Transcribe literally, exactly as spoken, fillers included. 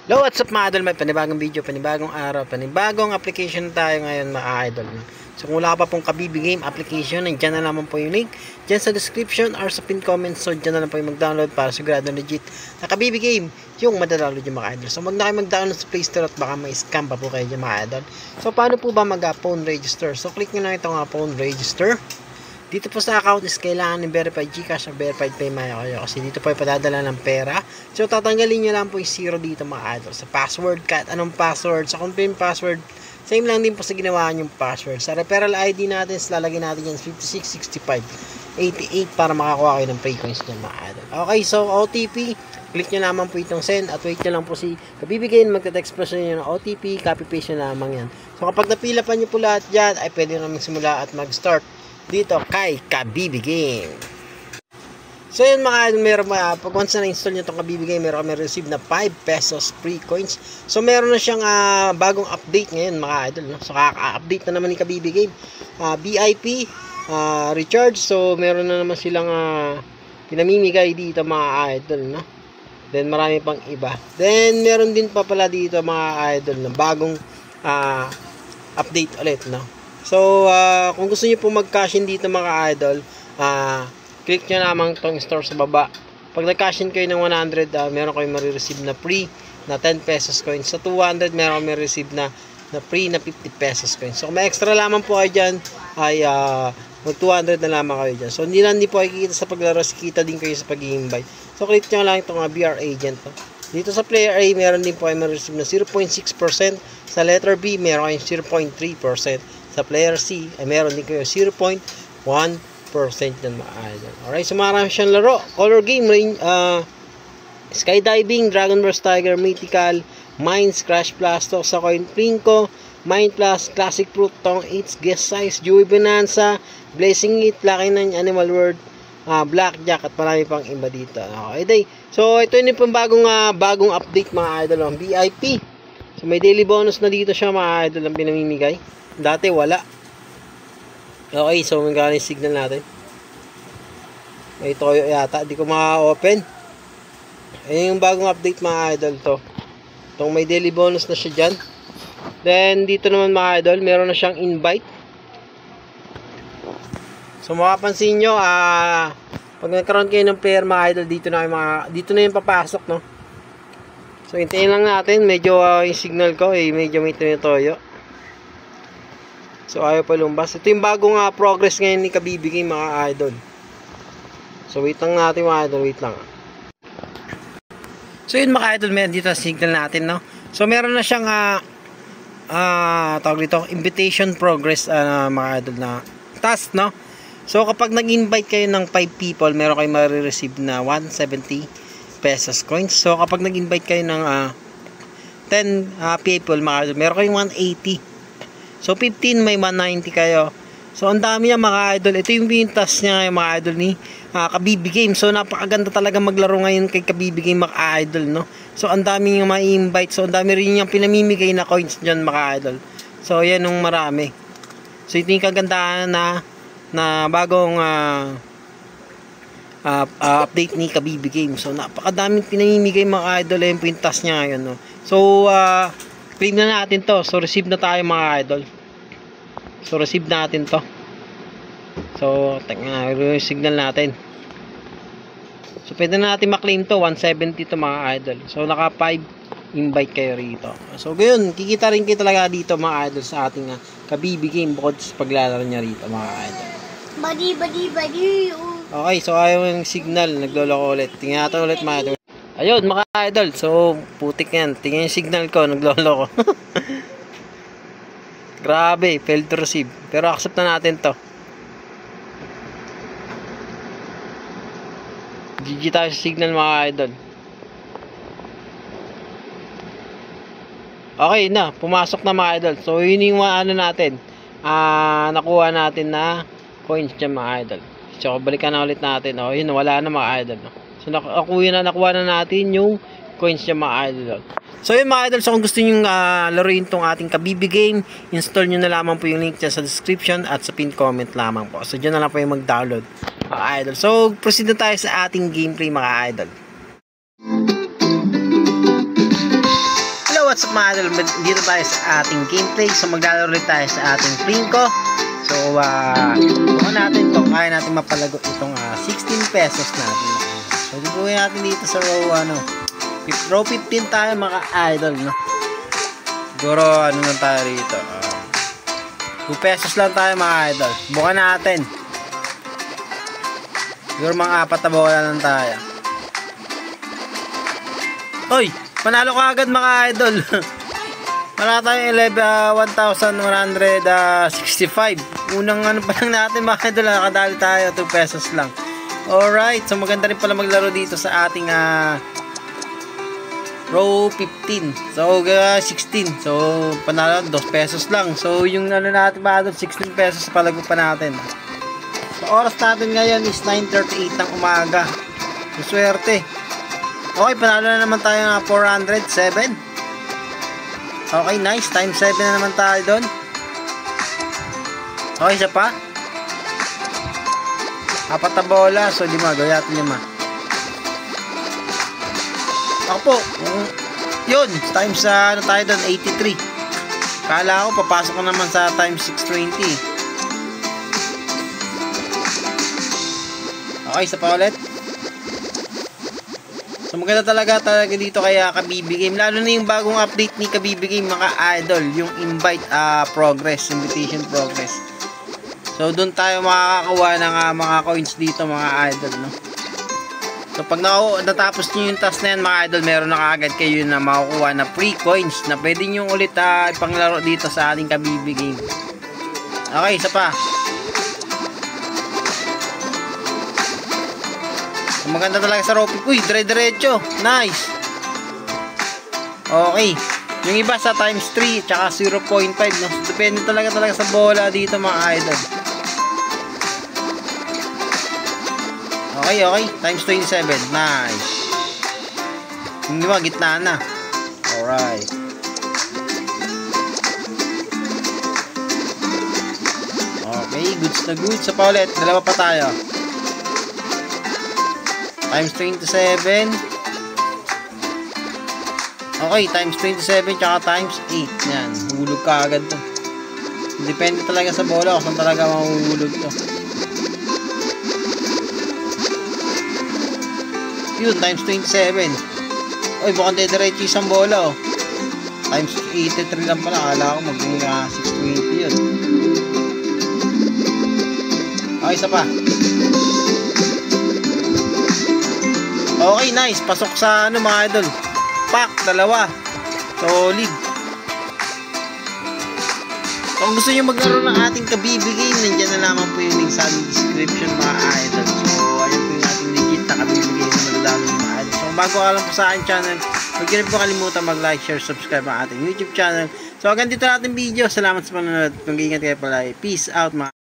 Hello, what's up mga idol? May panibagong video, panibagong araw, panibagong application tayo ngayon mga idol. So kung wala pa pong Kabibi Game application, nandiyan na naman po yung link dyan sa description or sa pin comments. So dyan na lang po yung mag-download para sigurado legit na Kabibi Game yung madadownload yung mga idol. So mag na kayo mag-download sa Play Store at baka may scam pa po kayo dyan mga idol. So paano po ba mag-phone register? So click nyo lang itong phone register. Dito po sa account is kailangan ng verified GCash o verified PayMaya kayo kasi dito po ay padadala ng pera. So tatanggalin nyo lang po yung zero dito mga idol. Sa password, kahit anong password, sa confirm password, same lang din po sa ginawa yung password. Sa referral I D natin, lalagyan natin yan fifty-six sixty-five eighty-eight para makakuha kayo ng free coins dyan mga idol. Okay, so O T P, click nyo naman po itong send at wait nyo lang po si Kabibi Game, magte-text po sa inyo ng O T P, copy paste nyo lamang yan. So kapag napila pa nyo po lahat dyan, ay pwede naman simula at mag-start dito kay Kabibi Game. So yun mga idol, meron uh, pag once na na-install nyo itong Kabibi Game, meron kami receive na five pesos free coins. So meron na siyang uh, bagong update ngayon mga idol, no? So kaka-update na naman ni Kabibi Game, uh, V I P uh, recharge. So meron na naman silang uh, pinamimigay dito mga idol, no? Then marami pang iba. Then meron din pa pala dito mga idol na bagong uh, update ulit, no? So, uh, kung gusto niyo po mag-cash in dito mga idol, uh, click nyo lamang tong store sa baba. Pag nag-cash in kayo ng one hundred, uh, meron kayo marireceive na free na ten pesos coins. Sa two hundred, meron kayo marireceive na, na free na fifty pesos coins. So, kung may extra lamang po kayo dyan, ay uh, mag two hundred na lamang kayo dyan. So, hindi lang din po kayo kikita sa paglaro, kita din kayo sa pag-i-invite. So, click nyo lang itong uh, B R agent. No? Dito sa player A, meron din po kayo marireceive na zero point six percent. Sa letter B, meron kayo zero point three percent. Sa player C, ay meron din kayo zero point one percent ng mga. Alright, so marami siyang laro. Color game, uh, skydiving, Dragon Burst Tiger, Mythical, Mines, Crash Blasto, sa Coin Plinko, Mine Plus, Classic Fruit, Tong eight, Guest Size, Dewey Bonanza, Blessing It, Lucky nine, Animal World, uh, Blackjack, at marami pang iba dito. Okay, day. So, ito yun yung bagong, uh, bagong update mga idol, ang V I P. So, may daily bonus na dito siya mga idol ang pinamimigay. Dati wala. Okay, so magkano yung signal natin? May toyo yata, di ko maka-open. Ayun yung bagong update mga idol to. Itong may daily bonus na siya dyan. Then dito naman mga idol, meron na siyang invite. So makapansin nyo, ah, pag nagkaroon kayo ng player mga idol, dito na yung mga, dito na yung papasok, no? So hintayin lang natin, medyo uh, yung signal ko eh, medyo may toyo. So ayaw pa lumbas. Ito yung bagong uh, progress ngayon ni Kabibi Game mga idol. So wait lang natin mga idol, wait lang. So yun mga idol, meron dito signal natin, no? So meron na siyang uh, uh, tawag dito, invitation progress uh, mga idol na task, no? So kapag nag-invite kayo ng five people, meron kayo marireceive na one seventy pesos coins. So kapag nag-invite kayo ng uh, ten uh, people mga idol, meron kayong one eighty. So fifteen may one ninety kayo. So ang dami niya mga idol. Ito yung pintas niya ngayon mga idol ni uh, Kabibi Game. So napakaganda talaga maglaro ngayon kay Kabibi Game mga idol, no. So ang dami niya ma-invite. So ang dami rin niyang pinamimigay na coins diyan mga idol. So yan yung marami. So ito yung kagandahan na na bagong uh, uh, uh, update ni Kabibi Game. So napakadaming pinamimigay mga idol yung pintas niya ngayon, no. So uh, claim na natin to. So receive na tayo mga idol. So receive natin to. So tanga, signal natin. So pwede na natin ma-claim to. one seventy to mga idol. So naka five invite kayo rito. So gayon, kikita rin kayo talaga dito mga idol sa ating uh, Kabibi Game bukod sa paglalaro niya rito mga idol. Badi badi badi. Okay, so ayaw yung signal. Nagloloko ulit. Tingnan natin ulit mga idol. Ayun mga idol, so putik yan. Tingnan yung signal ko, naglolo ko. Grabe, failed to receive. Pero accept na natin to. G G tayo sa signal mga idol. Okay na, pumasok na mga idol. So yun yung ano natin. Ah, nakuha natin na coins dyan mga idol. So balikan na ulit natin. O yun, wala na mga idol. No? So nakuha na, nakuha na natin yung coins niya mga idol. So yun mga idol, so kung gusto nyo uh, laruin tong ating Kabibi Game, install nyo na lamang po yung link dyan sa description at sa pin comment lamang po. So dyan na lang po yung mag-download mga idol. So proceed na tayo sa ating gameplay mga idol. what's up mga idol? Dito tayo sa ating gameplay. So maglalaro ulit tayo sa ating Plinko. So uh, bukan natin ito. Kaya natin mapalagot itong uh, sixteen pesos natin. So gagawin natin dito sa row ano, row fifteen tayo mga idol, no? Siguro ano lang tayo rito, uh, two pesos lang tayo mga idol. Bukan natin. Siguro mga apat na bola lang tayo. Oy! Panalo ka agad mga idol. Wala tayong eleven, uh, one thousand one hundred sixty-five. Unang ano pa lang natin mga idol, nakadali tayo, two pesos lang. Alright, so maganda rin pala maglaro dito sa ating uh, row fifteen. So uh, sixteen. So panalo, two pesos lang. So yung ano natin mga idol, sixteen pesos palago pa natin. So oras natin ngayon is nine thirty-eight ng umaga. So swerte. Okay, panalo na naman tayo ng four hundred seven. Okay, nice. Times seven na naman tayo doon. Okay, isa pa. Apat na bola. So, lima. Gawin natin lima. Ako po. Yun. Times sa ano tayo doon? eighty-three. Kala ko, papasok ko naman sa times six twenty. Okay, isa pa ulit. So maganda talaga talaga dito kaya Kabibi Game, lalo na yung bagong update ni Kabibi Game mga idol, yung invite uh, progress, invitation progress. So doon tayo makakakuha ng uh, mga coins dito mga idol, no? So pag na natapos niyo yung task na yan mga idol, meron na kaagad kayo na makukuha na free coins na pwede nyo ulit uh, ipanglaro dito sa ating Kabibi Game. Okay, isa pa. Maganda talaga sa rope. Uy, dire-diretso. Nice. Okay. Yung iba sa times three tsaka zero point five, no? Depende talaga talaga sa bola dito mga idol. Okay, okay. Times twenty-seven. Nice. Yung iba, gitna na. Alright. Okay, goods na goods. Sa pa ulit. Dalawa pa tayo. Times twenty-seven. Okay, times twenty-seven tsaka times eight. Yan, hulog ka agad to. Depende talaga sa bola kung saan talaga mahuhulog to. Yun, times twenty-seven. Oy, bukang dediretso isang bola, oh. Times eighty-three lang pala. Akala ko maging uh, six twenty yun. Okay, isa pa. Okay, nice. Pasok sa ano mga idol. Pack, dalawa. Solid. Kung gusto nyo maglaro ng ating Kabibi Game, nandiyan na naman po yung link sa description mga idol. So, ayun po yung ating legit na Kabibi Game na madadalo mga idol. So, kung bago ka lang po sa aking channel, huwag nyo rin po kalimutan mag-like, share, subscribe ang ating YouTube channel. So, hanggang dito natin video. Salamat sa panonood. Mag-iingat kayo pala. Peace out mga